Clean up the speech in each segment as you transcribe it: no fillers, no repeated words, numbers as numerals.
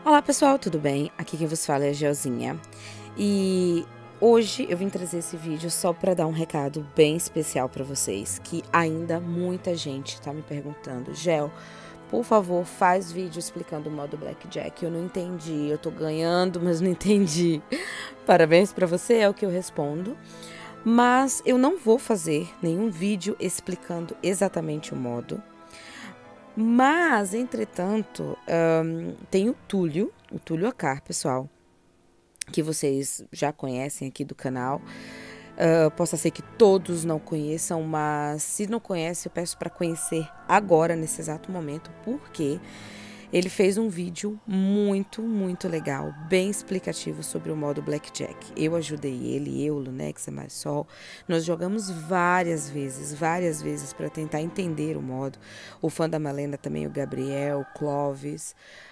Olá pessoal, tudo bem? Aqui quem vos fala é a Gelzinha. E hoje eu vim trazer esse vídeo só para dar um recado bem especial para vocês, que ainda muita gente tá me perguntando: Gel, por favor, faz vídeo explicando o modo Blackjack. Eu não entendi, eu tô ganhando, mas não entendi. Parabéns para você, é o que eu respondo. Mas eu não vou fazer nenhum vídeo explicando exatamente o modo. Mas, entretanto, tem o Túlio Acar, pessoal, que vocês já conhecem aqui do canal. Possa ser que todos não conheçam, mas se não conhece, eu peço para conhecer agora, nesse exato momento, porque ele fez um vídeo muito legal, bem explicativo sobre o modo Blackjack. Eu ajudei ele, Lunex, a Marisol. Nós jogamos várias vezes para tentar entender o modo. O fã da Malena também, o Gabriel, o Clóvis.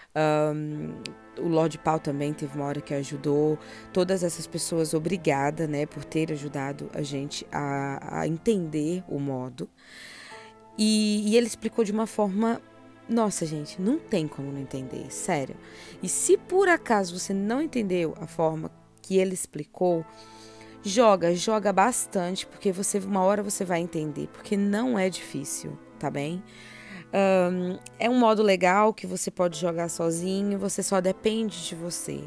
O Lorde Pau também teve uma hora que ajudou. Todas essas pessoas, obrigada, né, por ter ajudado a gente a entender o modo. E ele explicou de uma forma... Nossa, gente, não tem como não entender, sério. E se por acaso você não entendeu a forma que ele explicou, joga bastante, porque uma hora você vai entender, porque não é difícil, tá bem? É um modo legal que você pode jogar sozinho, você só depende de você.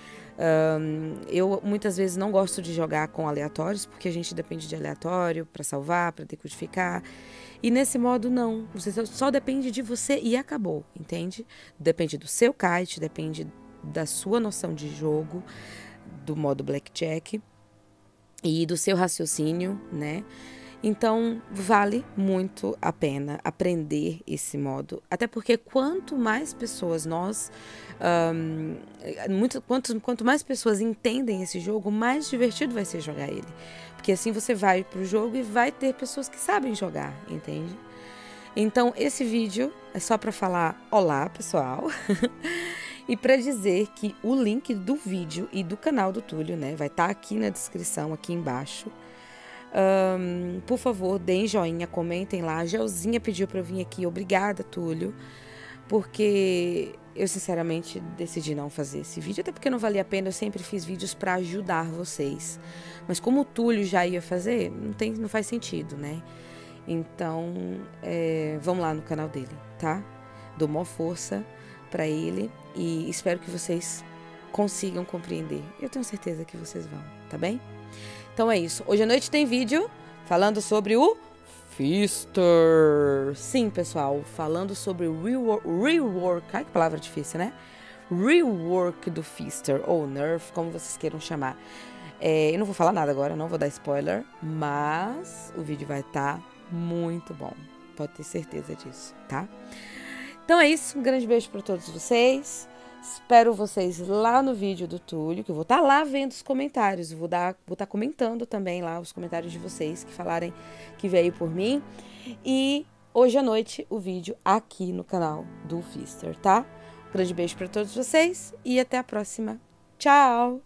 Eu muitas vezes não gosto de jogar com aleatórios, porque a gente depende de aleatório para salvar, para decodificar. E nesse modo não, você só depende de você e acabou, entende? Depende do seu kite, depende da sua noção de jogo, do modo Blackjack e do seu raciocínio, né? Então, vale muito a pena aprender esse modo. Até porque quanto mais pessoas quanto mais pessoas entendem esse jogo, mais divertido vai ser jogar ele. Porque assim você vai pro jogo e vai ter pessoas que sabem jogar, entende? Então, esse vídeo é só para falar olá, pessoal. E para dizer que o link do vídeo e do canal do Túlio, né, vai estar aqui na descrição, aqui embaixo. Por favor, deem joinha, comentem lá. A Gelzinha pediu para eu vir aqui. Obrigada, Túlio, porque eu sinceramente decidi não fazer esse vídeo, até porque não valia a pena. Eu sempre fiz vídeos para ajudar vocês, mas como o Túlio já ia fazer, não faz sentido, né? Então, vamos lá no canal dele, tá? Dou maior força para ele e espero que vocês consigam compreender. Eu tenho certeza que vocês vão, tá bem? Então é isso. Hoje à noite tem vídeo falando sobre o Fister. Sim, pessoal, falando sobre o rework. Ai, que palavra difícil, né? Rework do Fister, ou Nerf, como vocês queiram chamar. Eu não vou falar nada agora, não vou dar spoiler, mas o vídeo vai estar muito bom. Pode ter certeza disso, tá? Então é isso. Um grande beijo para todos vocês. Espero vocês lá no vídeo do Túlio, que eu vou estar lá vendo os comentários. Vou estar comentando também lá os comentários de vocês que falarem que veio por mim. E hoje à noite o vídeo aqui no canal do Fister, tá? Um grande beijo para todos vocês e até a próxima. Tchau!